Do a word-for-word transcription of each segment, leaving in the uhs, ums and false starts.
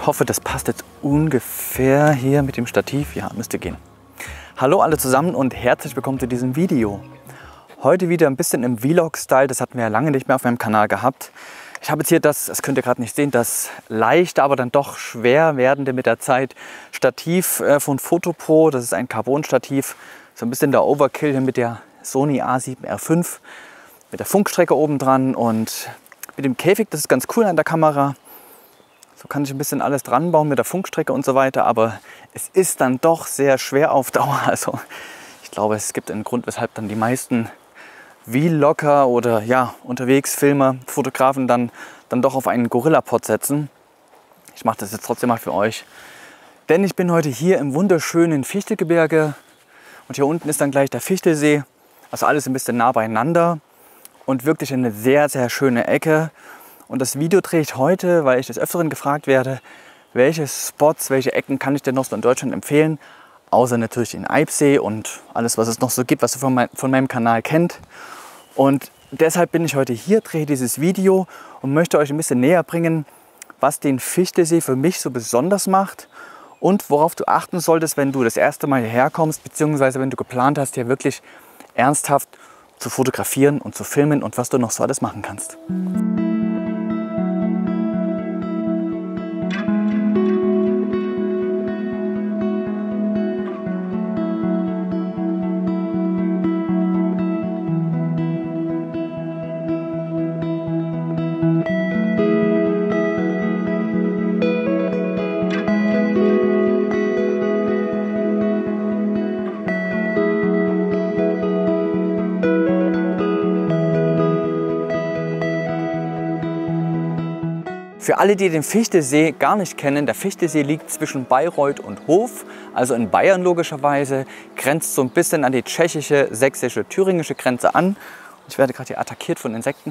hoffe, das passt jetzt ungefähr hier mit dem Stativ. Ja, müsste gehen. Hallo alle zusammen und herzlich willkommen zu diesem Video. Heute wieder ein bisschen im Vlog-Style, das hatten wir ja lange nicht mehr auf meinem Kanal gehabt. Ich habe jetzt hier das, das könnt ihr gerade nicht sehen, das leichte, aber dann doch schwer werdende mit der Zeit Stativ von Fotopro. Das ist ein Carbon-Stativ, so ein bisschen der Overkill hier mit der Sony A sieben R fünf, mit der Funkstrecke oben dran und mit dem Käfig. Das ist ganz cool an der Kamera. So kann ich ein bisschen alles dran bauen mit der Funkstrecke und so weiter, aber es ist dann doch sehr schwer auf Dauer. Also ich glaube, es gibt einen Grund, weshalb dann die meisten Vlogger oder ja, unterwegs Filmer, Fotografen dann, dann doch auf einen Gorilla-Pod setzen. Ich mache das jetzt trotzdem mal für euch, denn ich bin heute hier im wunderschönen Fichtelgebirge und hier unten ist dann gleich der Fichtelsee. Also alles ein bisschen nah beieinander und wirklich eine sehr, sehr schöne Ecke. Und das Video drehe ich heute, weil ich des Öfteren gefragt werde, welche Spots, welche Ecken kann ich denn noch so in Deutschland empfehlen. Außer natürlich den Eibsee und alles, was es noch so gibt, was ihr von, mein, von meinem Kanal kennt. Und deshalb bin ich heute hier, drehe dieses Video und möchte euch ein bisschen näher bringen, was den Fichtelsee für mich so besonders macht und worauf du achten solltest, wenn du das erste Mal hierher kommst, beziehungsweise wenn du geplant hast, hier wirklich ernsthaft zu fotografieren und zu filmen und was du noch so alles machen kannst. Für alle, die den Fichtelsee gar nicht kennen, der Fichtelsee liegt zwischen Bayreuth und Hof, also in Bayern logischerweise, grenzt so ein bisschen an die tschechische, sächsische, thüringische Grenze an. Ich werde gerade hier attackiert von Insekten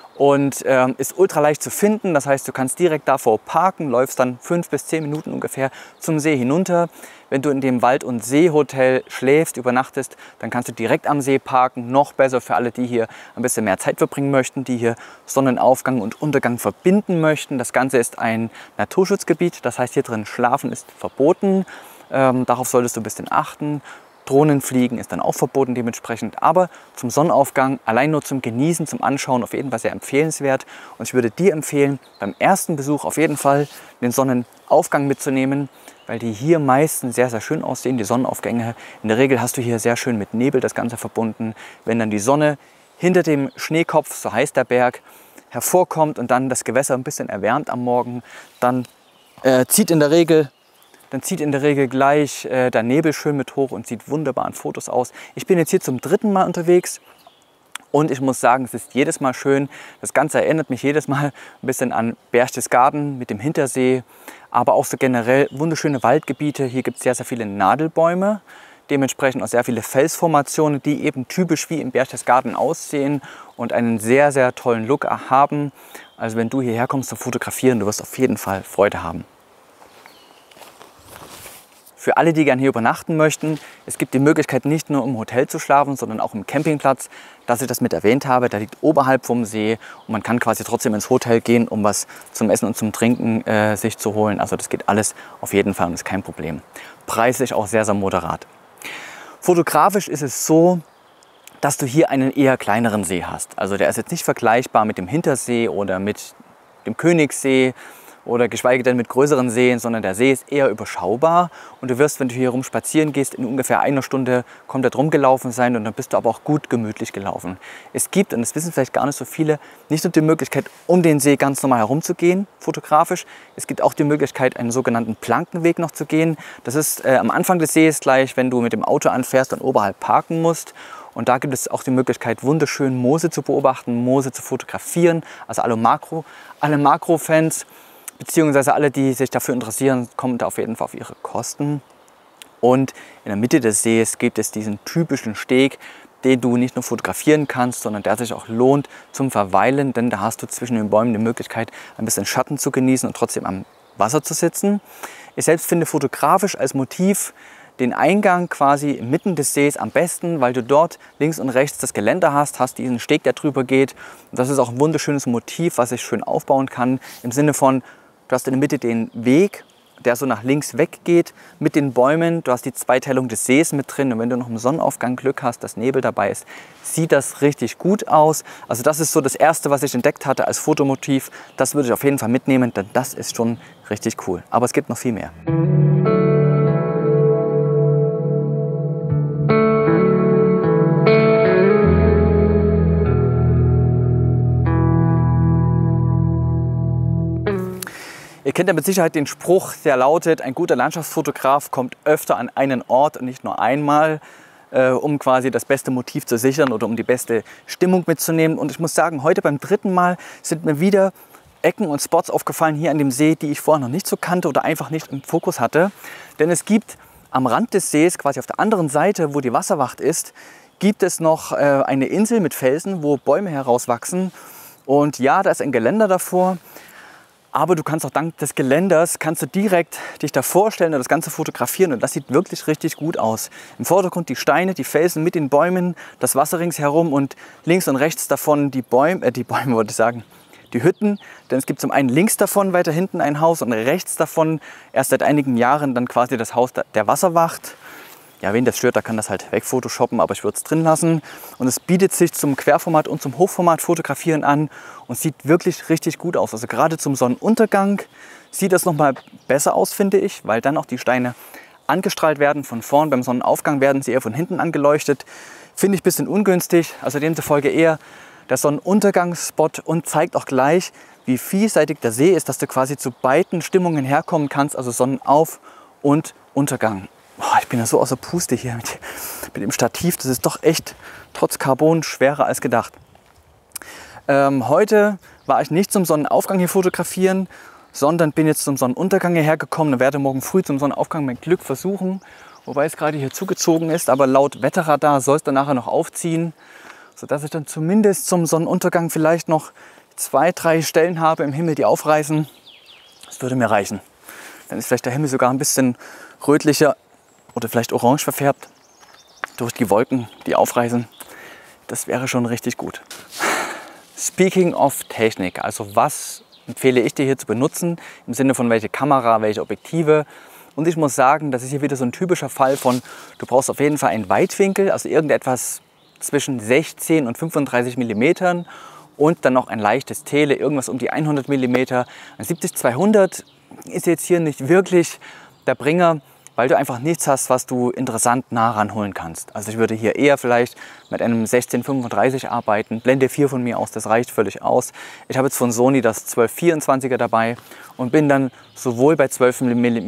und ähm, ist ultra leicht zu finden. Das heißt, du kannst direkt davor parken, läufst dann fünf bis zehn Minuten ungefähr zum See hinunter. Wenn du in dem Wald- und Seehotel schläfst, übernachtest, dann kannst du direkt am See parken. Noch besser für alle, die hier ein bisschen mehr Zeit verbringen möchten, die hier Sonnenaufgang und Untergang verbinden möchten. Das Ganze ist ein Naturschutzgebiet, das heißt, hier drin schlafen ist verboten. Ähm, darauf solltest du ein bisschen achten. Drohnenfliegen ist dann auch verboten dementsprechend, aber zum Sonnenaufgang, allein nur zum Genießen, zum Anschauen auf jeden Fall sehr empfehlenswert. Und ich würde dir empfehlen, beim ersten Besuch auf jeden Fall den Sonnenaufgang mitzunehmen, weil die hier meistens sehr, sehr schön aussehen, die Sonnenaufgänge. In der Regel hast du hier sehr schön mit Nebel das Ganze verbunden. Wenn dann die Sonne hinter dem Schneekopf, so heißt der Berg, hervorkommt und dann das Gewässer ein bisschen erwärmt am Morgen, dann äh, zieht in der Regel Dann zieht in der Regel gleich äh, der Nebel schön mit hoch und sieht wunderbar an Fotos aus. Ich bin jetzt hier zum dritten Mal unterwegs und ich muss sagen, es ist jedes Mal schön. Das Ganze erinnert mich jedes Mal ein bisschen an Berchtesgaden mit dem Hintersee, aber auch so generell wunderschöne Waldgebiete. Hier gibt es sehr, sehr viele Nadelbäume, dementsprechend auch sehr viele Felsformationen, die eben typisch wie im Berchtesgaden aussehen und einen sehr, sehr tollen Look haben. Also wenn du hierher kommst zum Fotografieren, du wirst auf jeden Fall Freude haben. Für alle, die gerne hier übernachten möchten, es gibt die Möglichkeit, nicht nur im Hotel zu schlafen, sondern auch im Campingplatz, dass ich das mit erwähnt habe. Der liegt oberhalb vom See und man kann quasi trotzdem ins Hotel gehen, um was zum Essen und zum Trinken äh, sich zu holen. Also das geht alles auf jeden Fall und ist kein Problem. Preislich auch sehr, sehr moderat. Fotografisch ist es so, dass du hier einen eher kleineren See hast. Also der ist jetzt nicht vergleichbar mit dem Hintersee oder mit dem Königssee oder geschweige denn mit größeren Seen, sondern der See ist eher überschaubar und du wirst, wenn du hier rum spazieren gehst, in ungefähr einer Stunde komplett rumgelaufen sein und dann bist du aber auch gut gemütlich gelaufen. Es gibt, und das wissen vielleicht gar nicht so viele, nicht nur die Möglichkeit, um den See ganz normal herumzugehen, fotografisch, es gibt auch die Möglichkeit, einen sogenannten Plankenweg noch zu gehen. Das ist äh, am Anfang des Sees gleich, wenn du mit dem Auto anfährst und oberhalb parken musst. Und da gibt es auch die Möglichkeit, wunderschön Moose zu beobachten, Moose zu fotografieren, also alle Makro, alle Makro-Fans, beziehungsweise alle, die sich dafür interessieren, kommen da auf jeden Fall auf ihre Kosten. Und in der Mitte des Sees gibt es diesen typischen Steg, den du nicht nur fotografieren kannst, sondern der sich auch lohnt zum Verweilen, denn da hast du zwischen den Bäumen die Möglichkeit, ein bisschen Schatten zu genießen und trotzdem am Wasser zu sitzen. Ich selbst finde fotografisch als Motiv den Eingang quasi mitten des Sees am besten, weil du dort links und rechts das Geländer hast, hast diesen Steg, der drüber geht. Und das ist auch ein wunderschönes Motiv, was ich schön aufbauen kann, im Sinne von, Du hast in der Mitte den Weg, der so nach links weggeht mit den Bäumen. Du hast die Zweiteilung des Sees mit drin und wenn du noch im Sonnenaufgang Glück hast, dass Nebel dabei ist, sieht das richtig gut aus. Also das ist so das Erste, was ich entdeckt hatte als Fotomotiv. Das würde ich auf jeden Fall mitnehmen, denn das ist schon richtig cool. Aber es gibt noch viel mehr. Ihr kennt ja mit Sicherheit den Spruch, der lautet, ein guter Landschaftsfotograf kommt öfter an einen Ort und nicht nur einmal, äh, um quasi das beste Motiv zu sichern oder um die beste Stimmung mitzunehmen. Und ich muss sagen, heute beim dritten Mal sind mir wieder Ecken und Spots aufgefallen hier an dem See, die ich vorher noch nicht so kannte oder einfach nicht im Fokus hatte. Denn es gibt am Rand des Sees, quasi auf der anderen Seite, wo die Wasserwacht ist, gibt es noch äh, eine Insel mit Felsen, wo Bäume herauswachsen. Und ja, da ist ein Geländer davor. Aber du kannst auch dank des Geländers, kannst du direkt dich da vorstellen und das Ganze fotografieren und das sieht wirklich richtig gut aus. Im Vordergrund die Steine, die Felsen mit den Bäumen, das Wasser ringsherum und links und rechts davon die Bäume, äh, die Bäume wollte ich sagen, die Hütten. Denn es gibt zum einen links davon weiter hinten ein Haus und rechts davon erst seit einigen Jahren dann quasi das Haus der Wasserwacht. Ja, wen das stört, der kann das halt wegphotoshoppen, aber ich würde es drin lassen. Und es bietet sich zum Querformat und zum Hochformat Fotografieren an und sieht wirklich richtig gut aus. Also gerade zum Sonnenuntergang sieht das noch mal besser aus, finde ich, weil dann auch die Steine angestrahlt werden von vorn. Beim Sonnenaufgang werden sie eher von hinten angeleuchtet. Finde ich ein bisschen ungünstig. Also demzufolge eher der Sonnenuntergangsspot und zeigt auch gleich, wie vielseitig der See ist, dass du quasi zu beiden Stimmungen herkommen kannst, also Sonnenauf- und Untergang. Oh, ich bin ja so außer Puste hier mit, mit dem Stativ. Das ist doch echt trotz Carbon schwerer als gedacht. Ähm, heute war ich nicht zum Sonnenaufgang hier fotografieren, sondern bin jetzt zum Sonnenuntergang hierher gekommen und werde morgen früh zum Sonnenaufgang mein Glück versuchen. Wobei es gerade hier zugezogen ist, aber laut Wetterradar soll es dann nachher noch aufziehen, sodass ich dann zumindest zum Sonnenuntergang vielleicht noch zwei, drei Stellen habe im Himmel, die aufreißen. Das würde mir reichen. Dann ist vielleicht der Himmel sogar ein bisschen rötlicher oder vielleicht orange verfärbt durch die Wolken, die aufreißen. Das wäre schon richtig gut. Speaking of Technik, also was empfehle ich dir hier zu benutzen, im Sinne von welche Kamera, welche Objektive. Und ich muss sagen, das ist hier wieder so ein typischer Fall von, du brauchst auf jeden Fall einen Weitwinkel, also irgendetwas zwischen sechzehn und fünfunddreißig Millimetern und dann noch ein leichtes Tele, irgendwas um die hundert Millimeter. Ein siebzig zweihundert ist jetzt hier nicht wirklich der Bringer, weil du einfach nichts hast, was du interessant nah ranholen kannst. Also ich würde hier eher vielleicht mit einem sechzehn fünfunddreißig arbeiten, Blende vier von mir aus, das reicht völlig aus. Ich habe jetzt von Sony das zwölf vierundzwanziger dabei und bin dann sowohl bei zwölf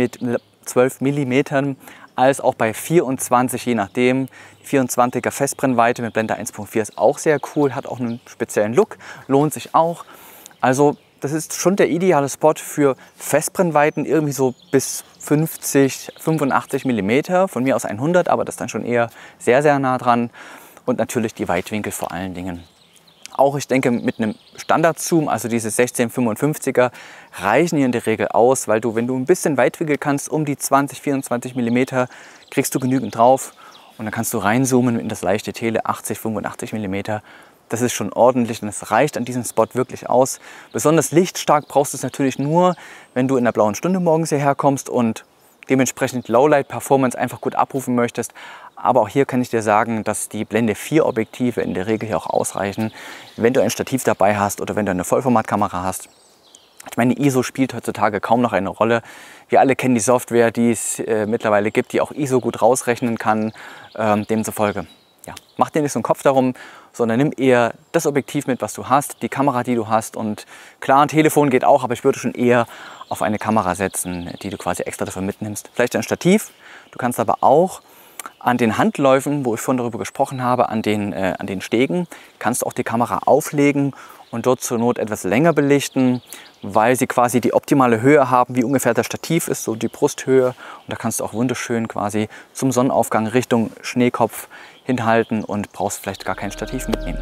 Millimetern als auch bei vierundzwanzig, je nachdem. Die vierundzwanziger Festbrennweite mit Blende eins Punkt vier ist auch sehr cool, hat auch einen speziellen Look, lohnt sich auch. Also das ist schon der ideale Spot für Festbrennweiten, irgendwie so bis fünfzig, fünfundachtzig Millimeter, von mir aus hundert, aber das ist dann schon eher sehr, sehr nah dran. Und natürlich die Weitwinkel vor allen Dingen. Auch ich denke mit einem Standard-Zoom, also diese sechzehn fünfundfünfziger, reichen hier in der Regel aus, weil du, wenn du ein bisschen Weitwinkel kannst, um die zwanzig, vierundzwanzig Millimeter, kriegst du genügend drauf. Und dann kannst du reinzoomen in das leichte Tele, achtzig, fünfundachtzig Millimeter. Das ist schon ordentlich und es reicht an diesem Spot wirklich aus. Besonders lichtstark brauchst du es natürlich nur, wenn du in der blauen Stunde morgens hierher kommst und dementsprechend Lowlight-Performance einfach gut abrufen möchtest. Aber auch hier kann ich dir sagen, dass die Blende vier Objektive in der Regel hier auch ausreichen, wenn du ein Stativ dabei hast oder wenn du eine Vollformatkamera hast. Ich meine, I S O spielt heutzutage kaum noch eine Rolle. Wir alle kennen die Software, die es äh, mittlerweile gibt, die auch I S O gut rausrechnen kann. Ähm, demzufolge, ja, mach dir nicht so einen Kopf darum, sondern nimm eher das Objektiv mit, was du hast, die Kamera, die du hast. Und klar, ein Telefon geht auch, aber ich würde schon eher auf eine Kamera setzen, die du quasi extra dafür mitnimmst. Vielleicht ein Stativ. Du kannst aber auch an den Handläufen, wo ich vorhin darüber gesprochen habe, an den, äh, an den Stegen, kannst du auch die Kamera auflegen und dort zur Not etwas länger belichten, weil sie quasi die optimale Höhe haben, wie ungefähr das Stativ ist, so die Brusthöhe. Und da kannst du auch wunderschön quasi zum Sonnenaufgang Richtung Schneekopf hinhalten und brauchst vielleicht gar kein Stativ mitnehmen.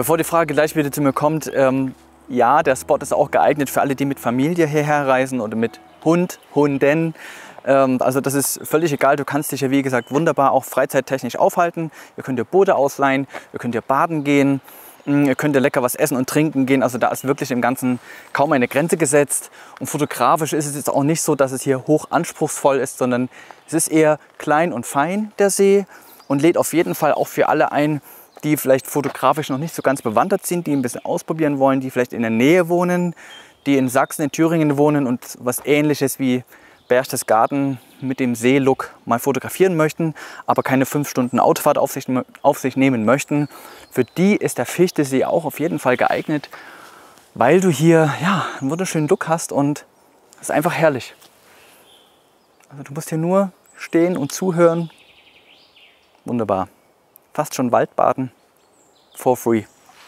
Bevor die Frage gleich wieder zu mir kommt, ähm, ja, der Spot ist auch geeignet für alle, die mit Familie hierher reisen oder mit Hund, Hunden. Ähm, also das ist völlig egal. Du kannst dich ja, wie gesagt, wunderbar auch freizeittechnisch aufhalten. Ihr könnt dir Boote ausleihen, ihr könnt hier baden gehen, ihr könnt ihr lecker was essen und trinken gehen. Also da ist wirklich im Ganzen kaum eine Grenze gesetzt. Und fotografisch ist es jetzt auch nicht so, dass es hier hoch anspruchsvoll ist, sondern es ist eher klein und fein, der See, und lädt auf jeden Fall auch für alle ein, die vielleicht fotografisch noch nicht so ganz bewandert sind, die ein bisschen ausprobieren wollen, die vielleicht in der Nähe wohnen, die in Sachsen, in Thüringen wohnen und was Ähnliches wie Berchtesgaden mit dem Seelook mal fotografieren möchten, aber keine fünf Stunden Autofahrt auf sich, auf sich nehmen möchten. Für die ist der Fichtesee auch auf jeden Fall geeignet, weil du hier ja, einen wunderschönen Look hast und es ist einfach herrlich. Also du musst hier nur stehen und zuhören. Wunderbar. Fast schon Waldbaden for free.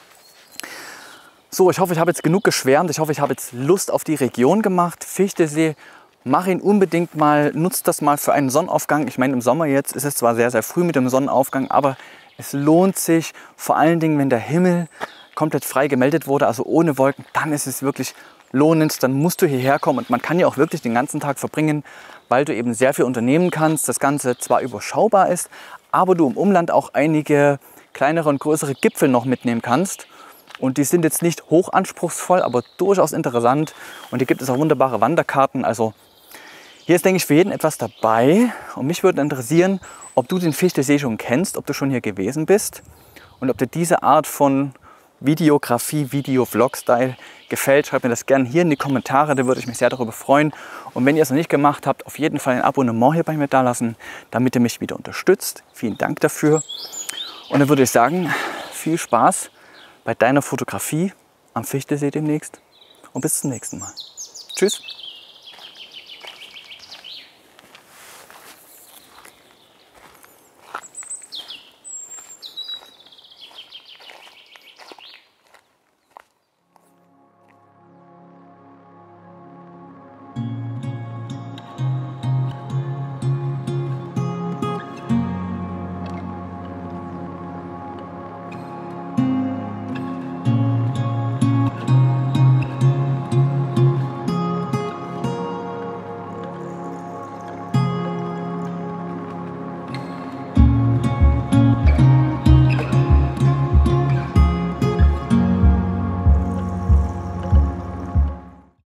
So, ich hoffe, ich habe jetzt genug geschwärmt. Ich hoffe, ich habe jetzt Lust auf die Region gemacht. Fichtesee, mach ihn unbedingt mal, nutzt das mal für einen Sonnenaufgang. Ich meine, im Sommer jetzt ist es zwar sehr, sehr früh mit dem Sonnenaufgang, aber es lohnt sich, vor allen Dingen, wenn der Himmel komplett frei gemeldet wurde, also ohne Wolken, dann ist es wirklich lohnend. Dann musst du hierher kommen und man kann ja auch wirklich den ganzen Tag verbringen, weil du eben sehr viel unternehmen kannst. Das Ganze zwar überschaubar ist, aber du im Umland auch einige kleinere und größere Gipfel noch mitnehmen kannst. Und die sind jetzt nicht hoch anspruchsvoll, aber durchaus interessant. Und hier gibt es auch wunderbare Wanderkarten. Also hier ist, denke ich, für jeden etwas dabei. Und mich würde interessieren, ob du den Fichtesee schon kennst, ob du schon hier gewesen bist und ob dir diese Art von Videografie, Video-Vlog-Style gefällt. Schreibt mir das gerne hier in die Kommentare, da würde ich mich sehr darüber freuen. Und wenn ihr es noch nicht gemacht habt, auf jeden Fall ein Abonnement hier bei mir da lassen, damit ihr mich wieder unterstützt. Vielen Dank dafür. Und dann würde ich sagen, viel Spaß bei deiner Fotografie am Fichtesee demnächst und bis zum nächsten Mal. Tschüss.